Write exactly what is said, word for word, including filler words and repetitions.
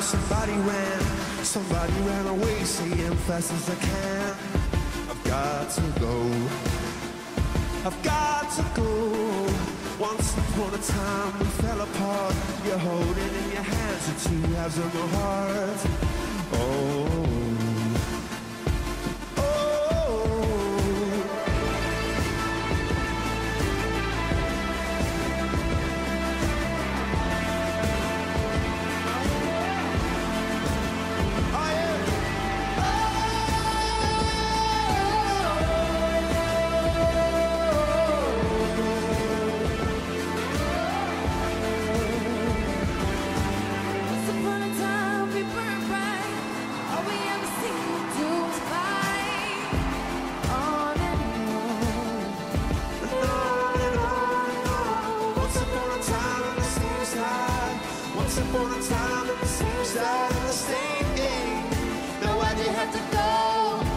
somebody ran, somebody ran away, saying fast as I can. I've got to go, I've got to go. Once upon a time we fell apart. You're holding in your hands the two halves of my heart. Oh, once upon a time in the same side of the same game. Now why'd you have to go?